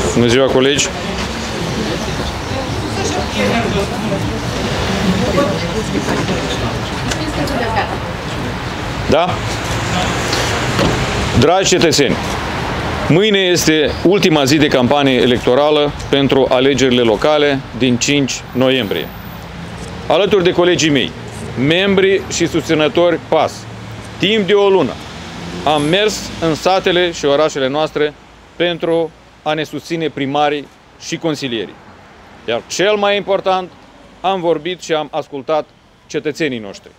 Bună ziua, colegi! Da? Dragi cetățeni, mâine este ultima zi de campanie electorală pentru alegerile locale din 5 noiembrie. Alături de colegii mei, membri și susținători PAS, timp de o lună, am mers în satele și orașele noastre pentru a ne susține primarii și consilierii. Iar cel mai important, am vorbit și am ascultat cetățenii noștri.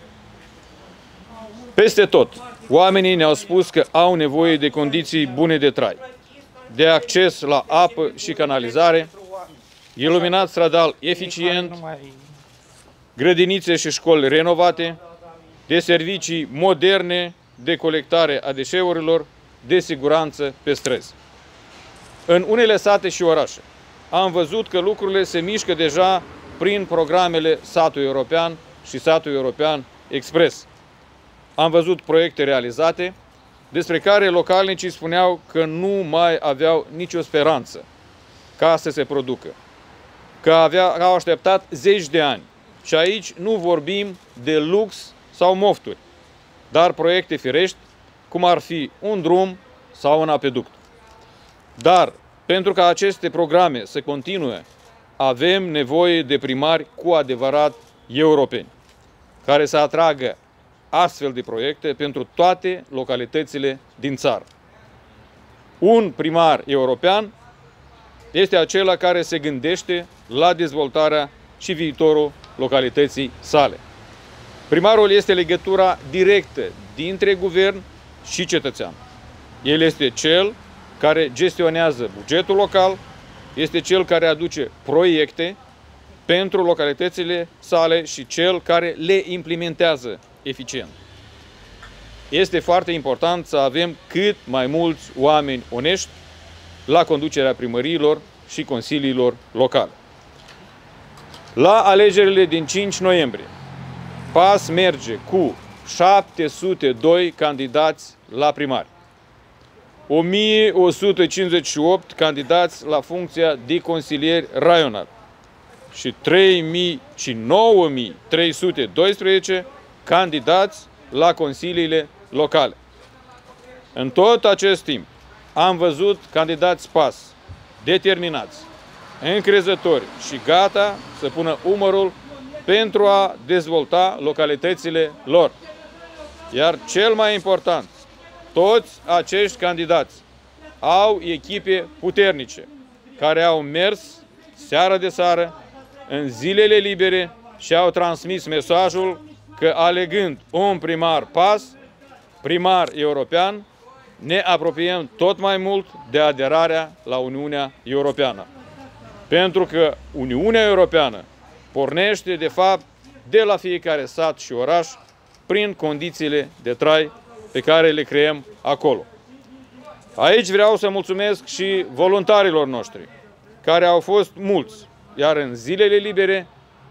Peste tot, oamenii ne-au spus că au nevoie de condiții bune de trai, de acces la apă și canalizare, iluminat stradal eficient, grădinițe și școli renovate, de servicii moderne de colectare a deșeurilor, de siguranță pe străzi. În unele sate și orașe am văzut că lucrurile se mișcă deja prin programele Satul European și Satul European Express. Am văzut proiecte realizate despre care localnicii spuneau că nu mai aveau nicio speranță ca să se producă, că au așteptat zeci de ani. Și aici nu vorbim de lux sau mofturi, dar proiecte firești, cum ar fi un drum sau un apeduct. Dar, pentru ca aceste programe să continue, avem nevoie de primari cu adevărat europeni, care să atragă astfel de proiecte pentru toate localitățile din țară. Un primar european este acela care se gândește la dezvoltarea și viitorul localității sale. Primarul este legătura directă dintre guvern și cetățean. El este cel care gestionează bugetul local, este cel care aduce proiecte pentru localitățile sale și cel care le implementează eficient. Este foarte important să avem cât mai mulți oameni onești la conducerea primăriilor și consiliilor locale. La alegerile din 5 noiembrie, PAS merge cu 702 candidați la primari, 1158 candidați la funcția de consilieri raional și 9312 candidați la consiliile locale. În tot acest timp am văzut candidați PAS determinați, încrezători și gata să pună umărul pentru a dezvolta localitățile lor. Iar cel mai important, toți acești candidați au echipe puternice, care au mers seară de seară, în zilele libere și au transmis mesajul că alegând un primar PAS, primar european, ne apropiem tot mai mult de aderarea la Uniunea Europeană. Pentru că Uniunea Europeană pornește, de fapt, de la fiecare sat și oraș, prin condițiile de trai pe care le creăm acolo. Aici vreau să mulțumesc și voluntarilor noștri, care au fost mulți, iar în zilele libere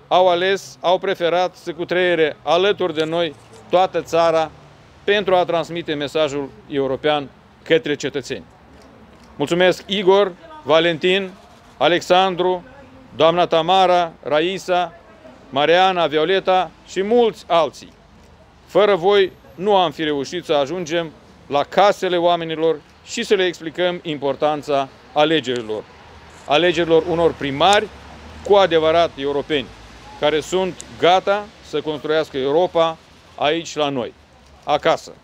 au preferat să cutreiere alături de noi toată țara pentru a transmite mesajul european către cetățeni. Mulțumesc Igor, Valentin, Alexandru, doamna Tamara, Raisa, Mariana, Violeta și mulți alții. Fără voi nu am fi reușit să ajungem la casele oamenilor și să le explicăm importanța alegerilor. Alegerilor unor primari cu adevărat europeni, care sunt gata să construiască Europa aici la noi, acasă.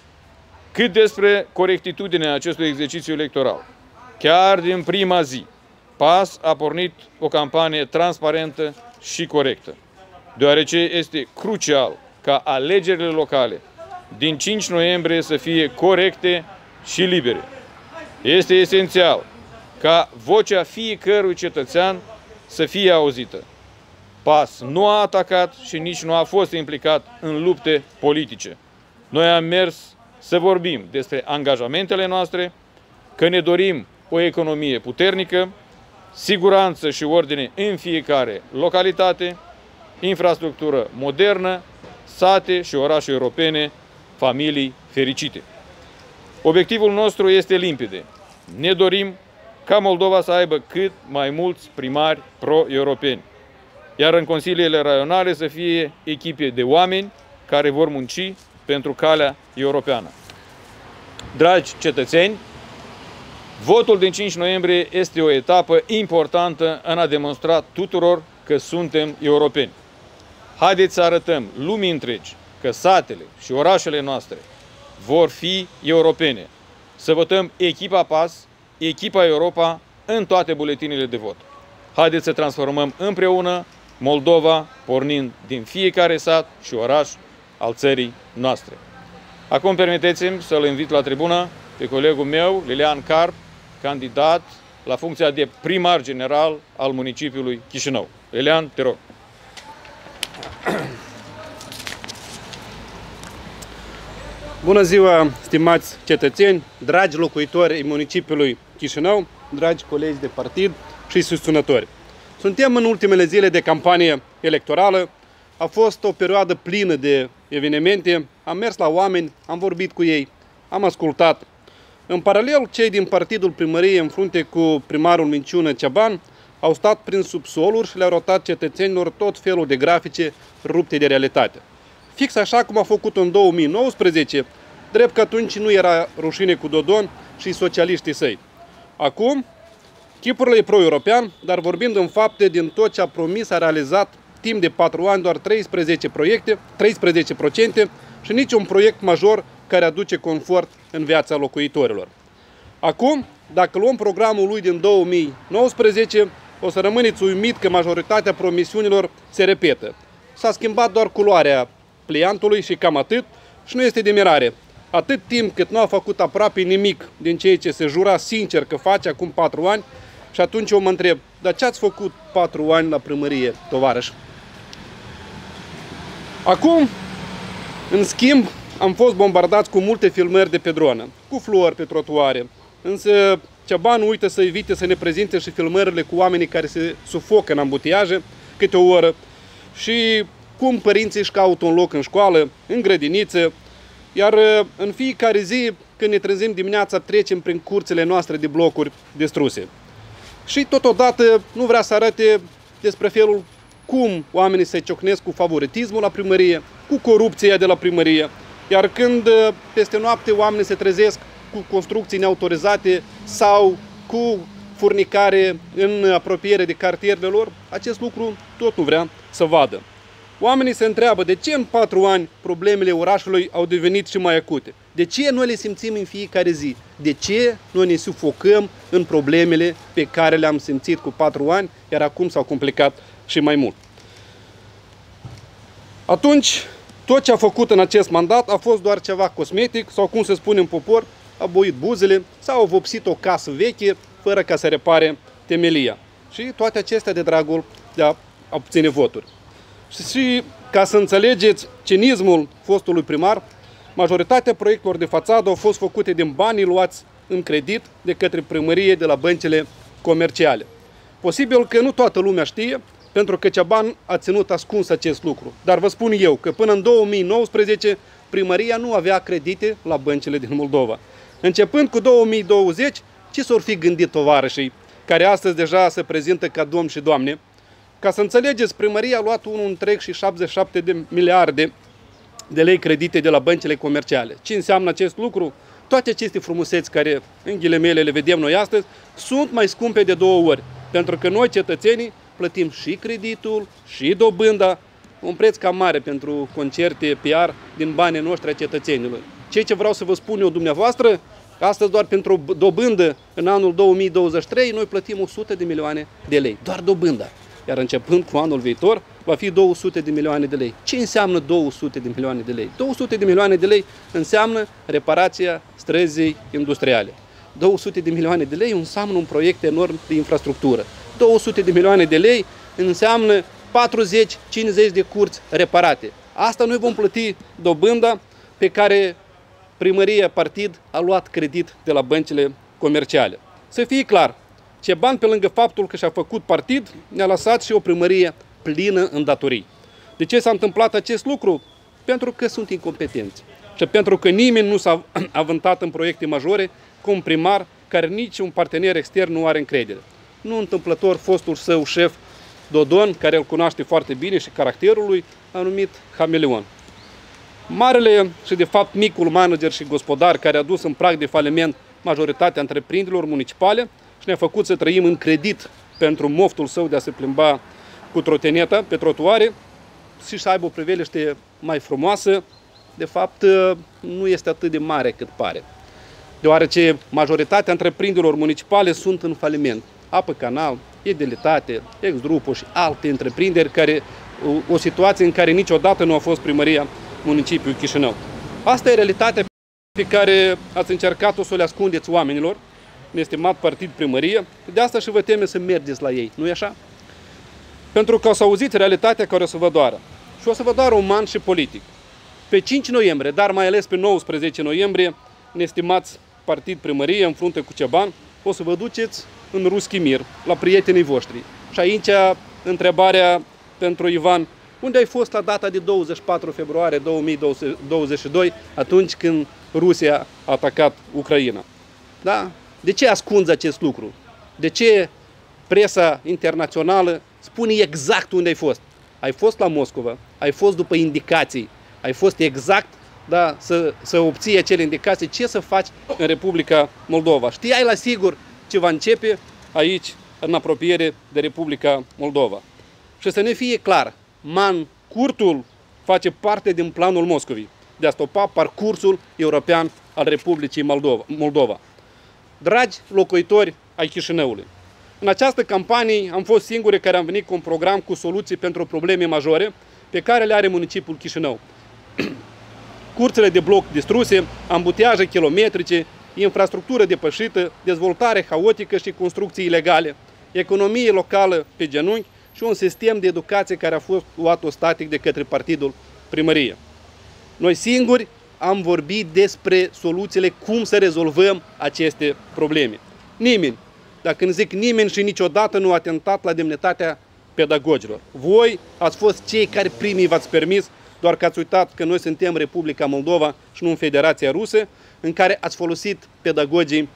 Cât despre corectitudinea acestui exercițiu electoral, chiar din prima zi, PAS a pornit o campanie transparentă și corectă, deoarece este crucial ca alegerile locale din 5 noiembrie să fie corecte și libere. Este esențial ca vocea fiecărui cetățean să fie auzită. PAS nu a atacat și nici nu a fost implicat în lupte politice. Noi am mers să vorbim despre angajamentele noastre, că ne dorim o economie puternică, siguranță și ordine în fiecare localitate, infrastructură modernă, sate și orașe europene, familii fericite. Obiectivul nostru este limpede. Ne dorim ca Moldova să aibă cât mai mulți primari pro-europeni, iar în consiliile raionale să fie echipe de oameni care vor munci pentru calea europeană. Dragi cetățeni, votul din 5 noiembrie este o etapă importantă în a demonstra tuturor că suntem europeni. Haideți să arătăm lumii întregi că satele și orașele noastre vor fi europene. Să votăm echipa PAS, echipa Europa în toate buletinile de vot. Haideți să transformăm împreună Moldova, pornind din fiecare sat și oraș al țării noastre. Acum permiteți-mi să-l invit la tribună pe colegul meu, Lilian Carp, candidat la funcția de primar general al municipiului Chișinău. Lilian, te rog. Bună ziua, stimați cetățeni, dragi locuitori ai municipiului Chișinău, dragi colegi de partid și susținători. Suntem în ultimele zile de campanie electorală. A fost o perioadă plină de evenimente. Am mers la oameni, am vorbit cu ei, am ascultat. În paralel, cei din partidul primăriei, în frunte cu primarul Minciună Ceaban, au stat prin subsoluri și le-au rotat cetățenilor tot felul de grafice rupte de realitate. Fix așa cum a făcut în 2019, drept că atunci nu era rușine cu Dodon și socialiștii săi. Acum, chipurile e pro-european, dar vorbind în fapte, din tot ce a promis, a realizat timp de 4 ani doar 13% și niciun proiect major care aduce confort în viața locuitorilor. Acum, dacă luăm programul lui din 2019, o să rămâneți uimit că majoritatea promisiunilor se repetă. S-a schimbat doar culoarea pliantului și cam atât, și nu este de mirare. Atât timp cât nu a făcut aproape nimic din ceea ce se jura sincer că face acum 4 ani, și atunci eu mă întreb, dar ce ați făcut 4 ani la primărie, tovarăș? Acum, în schimb, am fost bombardați cu multe filmări de pe dronă, cu fluori pe trotuare, însă Ceaban uită să evite să ne prezinte și filmările cu oamenii care se sufocă în ambutiaje câte o oră și cum părinții își caută un loc în școală, în grădiniță, iar în fiecare zi, când ne trezim dimineața, trecem prin curțile noastre de blocuri distruse. Și totodată nu vrea să arate despre felul cum oamenii se ciocnesc cu favoritismul la primărie, cu corupția de la primărie, iar când peste noapte oamenii se trezesc cu construcții neautorizate sau cu furnicare în apropiere de cartierele lor, acest lucru tot nu vrea să vadă. Oamenii se întreabă de ce în 4 ani problemele orașului au devenit și mai acute. De ce noi le simțim în fiecare zi? De ce noi ne sufocăm în problemele pe care le-am simțit cu 4 ani, iar acum s-au complicat și mai mult? Atunci, tot ce a făcut în acest mandat a fost doar ceva cosmetic sau, cum se spune în popor, a boit buzele sau a vopsit o casă veche fără ca să repare temelia. Și toate acestea de dragul de a obține voturi. Și ca să înțelegeți cinismul fostului primar, majoritatea proiectelor de fațadă au fost făcute din banii luați în credit de către primărie de la băncile comerciale. Posibil că nu toată lumea știe, pentru că Ceaban a ținut ascuns acest lucru. Dar vă spun eu că până în 2019 primăria nu avea credite la băncile din Moldova. Începând cu 2020, ce s-or fi gândit tovarășii, care astăzi deja se prezintă ca domn și doamne? Ca să înțelegeți, primăria a luat 1,77 de miliarde de lei credite de la băncile comerciale. Ce înseamnă acest lucru? Toate aceste frumuseți care, în ghilimele, le vedem noi astăzi, sunt mai scumpe de 2 ori. Pentru că noi, cetățenii, plătim și creditul, și dobânda, un preț cam mare pentru concerte PR din banii noștri a cetățenilor. Ce vreau să vă spun eu dumneavoastră, astăzi doar pentru dobândă, în anul 2023, noi plătim 100 de milioane de lei. Doar dobânda. Iar începând cu anul viitor, va fi 200 de milioane de lei. Ce înseamnă 200 de milioane de lei? 200 de milioane de lei înseamnă reparația străzii industriale. 200 de milioane de lei înseamnă un proiect enorm de infrastructură. 200 de milioane de lei înseamnă 40-50 de curți reparate. Asta noi vom plăti dobânda pe care primăria partid a luat credit de la băncile comerciale. Să fie clar, Ceaban, pe lângă faptul că și-a făcut partid, ne-a lăsat și o primărie plină în datorii. De ce s-a întâmplat acest lucru? Pentru că sunt incompetenți. Și pentru că nimeni nu s-a avântat în proiecte majore, cum primar care nici un partener extern nu are încredere. Nu întâmplător, fostul său șef, Dodon, care îl cunoaște foarte bine și caracterul lui, a numit hameleon. Marele și de fapt micul manager și gospodar care a dus în prag de faliment majoritatea întreprinderilor municipale și ne-a făcut să trăim în credit pentru moftul său de a se plimba cu trotineta pe trotuare și să aibă o priveliște mai frumoasă, de fapt nu este atât de mare cât pare. Deoarece majoritatea întreprinderilor municipale sunt în faliment. Apă Canal, Edilitate, Ex-Grupo și alte întreprinderi, o situație în care niciodată nu a fost primăria municipiului Chișinău. Asta e realitatea pe care ați încercat-o să le ascundeți oamenilor, un estimat partid primărie, de asta și vă teme să mergeți la ei, nu-i așa? Pentru că o să auziți realitatea care o să vă doară. Și o să vă doară uman și politic. Pe 5 noiembrie, dar mai ales pe 19 noiembrie, un estimați partid primărie în frunte cu Ceban, o să vă duceți în Ruschimir, la prietenii voștri. Și aici întrebarea pentru Ivan: unde ai fost la data de 24 februarie 2022, atunci când Rusia a atacat Ucraina? Da? De ce ascunzi acest lucru? De ce presa internațională spune exact unde ai fost? Ai fost la Moscova, ai fost după indicații, ai fost exact, da, să obții acele indicații, ce să faci în Republica Moldova. Știai la sigur ce va începe aici, în apropiere de Republica Moldova. Și să ne fie clar, Mancurtul face parte din planul Moscovei de a stopa parcursul european al Republicii Moldova. Dragi locuitori ai Chișinăului, în această campanie am fost singurii care am venit cu un program cu soluții pentru probleme majore pe care le are municipiul Chișinău. Curțile de bloc distruse, ambutiaje kilometrice, infrastructură depășită, dezvoltare haotică și construcții ilegale, economie locală pe genunchi și un sistem de educație care a fost luat static de către partidul primărie. Noi singuri am vorbit despre soluțiile cum să rezolvăm aceste probleme. Nimeni, dacă când zic nimeni și niciodată, nu a atentat la demnitatea pedagogilor. Voi ați fost cei care primii v-ați permis, doar că ați uitat că noi suntem Republica Moldova și nu în Federația Rusă, în care ați folosit pedagogii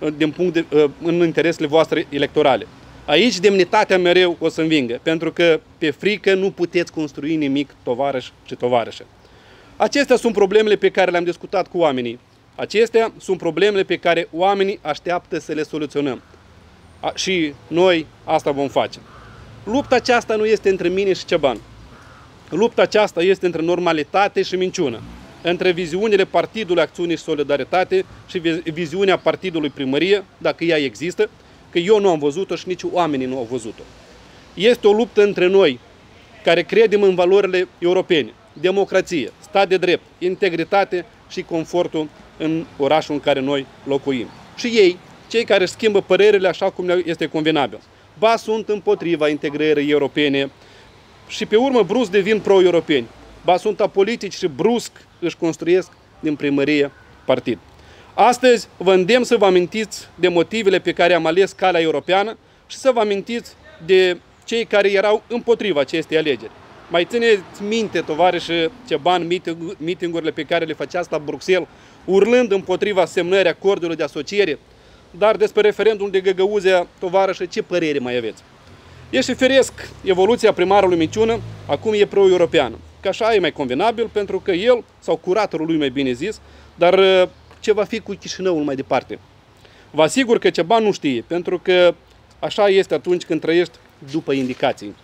în interesele voastre electorale. Aici demnitatea mereu o să învingă, pentru că pe frică nu puteți construi nimic, tovarăși și tovarășe. Acestea sunt problemele pe care le-am discutat cu oamenii. Acestea sunt problemele pe care oamenii așteaptă să le soluționăm. Și noi asta vom face. Lupta aceasta nu este între mine și Ceban. Lupta aceasta este între normalitate și minciună, între viziunile Partidului Acțiune și Solidaritate și viziunea Partidului Primărie, dacă ea există, că eu nu am văzut-o și nici oamenii nu au văzut-o. Este o luptă între noi, care credem în valorile europene, democrație, stat de drept, integritate și confortul în orașul în care noi locuim. Și ei, cei care schimbă părerile așa cum este convenabil, ba sunt împotriva integrării europene și pe urmă brusc devin pro-europeni, ba sunt apolitici și brusc își construiesc din primărie partid. Astăzi vă îndemn să vă amintiți de motivele pe care am ales calea europeană și să vă amintiți de cei care erau împotriva acestei alegeri. Mai țineți minte, tovarăși Ceban, mitingurile pe care le făceați la Bruxelles, urlând împotriva semnării acordului de asociere, dar despre referendumul de Găgăuzia, tovarăși, ce părere mai aveți? E și firesc evoluția primarului minciună, acum e pro-europeană, că așa e mai convenabil, pentru că el, sau curatorul lui mai bine zis, dar ce va fi cu Chișinăul mai departe? Vă asigur că Ceban nu știe, pentru că așa este atunci când trăiești după indicații.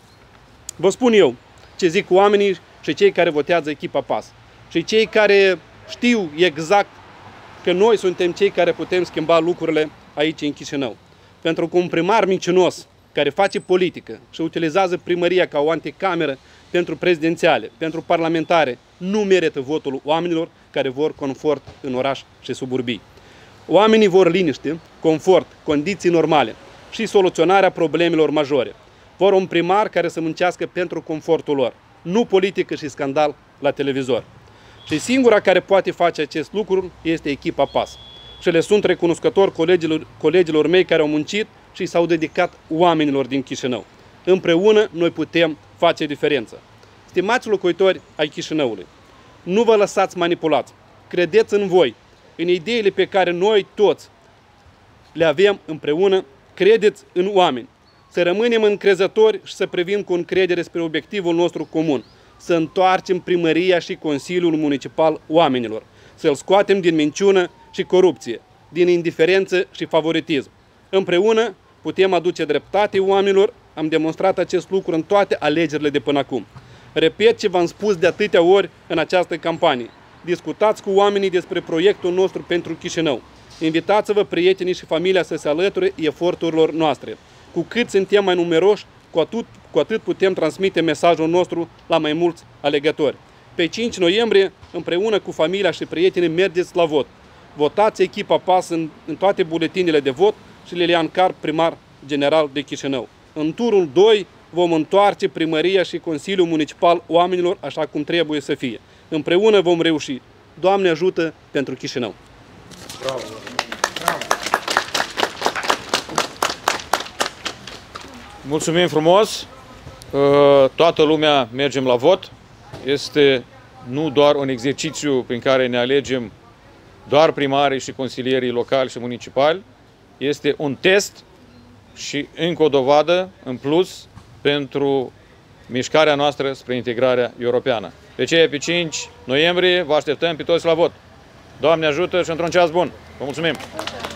Vă spun eu ce zic oamenii și cei care votează echipa PAS și cei care știu exact că noi suntem cei care putem schimba lucrurile aici în Chișinău. Pentru că un primar mincinos care face politică și utilizează primăria ca o anticameră pentru prezidențiale, pentru parlamentare, nu merită votul oamenilor care vor confort în oraș și suburbii. Oamenii vor liniște, confort, condiții normale și soluționarea problemelor majore. Vor un primar care să muncească pentru confortul lor, nu politică și scandal la televizor. Și singura care poate face acest lucru este echipa PAS. Și le sunt recunoscător colegilor mei care au muncit și s-au dedicat oamenilor din Chișinău. Împreună noi putem face diferență. Stimați locuitori ai Chișinăului, nu vă lăsați manipulați. Credeți în voi, în ideile pe care noi toți le avem împreună, credeți în oameni. Să rămânem încrezători și să privim cu încredere spre obiectivul nostru comun. Să întoarcem primăria și Consiliul Municipal oamenilor. Să-l scoatem din minciună și corupție, din indiferență și favoritism. Împreună putem aduce dreptate oamenilor. Am demonstrat acest lucru în toate alegerile de până acum. Repet ce v-am spus de atâtea ori în această campanie. Discutați cu oamenii despre proiectul nostru pentru Chișinău. Invitați-vă prietenii și familia să se alăture eforturilor noastre. Cu cât suntem mai numeroși, cu atât putem transmite mesajul nostru la mai mulți alegători. Pe 5 noiembrie, împreună cu familia și prietenii, mergeți la vot. Votați echipa PAS în toate buletinele de vot și Lilian Carp, primar general de Chișinău. În turul 2 vom întoarce primăria și Consiliul Municipal oamenilor așa cum trebuie să fie. Împreună vom reuși. Doamne ajută pentru Chișinău! Bravo! Mulțumim frumos! Toată lumea mergem la vot. Este nu doar un exercițiu prin care ne alegem doar primarii și consilierii locali și municipali, este un test și încă o dovadă în plus pentru mișcarea noastră spre integrarea europeană. De aceea, pe 5 noiembrie, vă așteptăm pe toți la vot. Doamne ajută și într-un ceas bun! Vă mulțumim!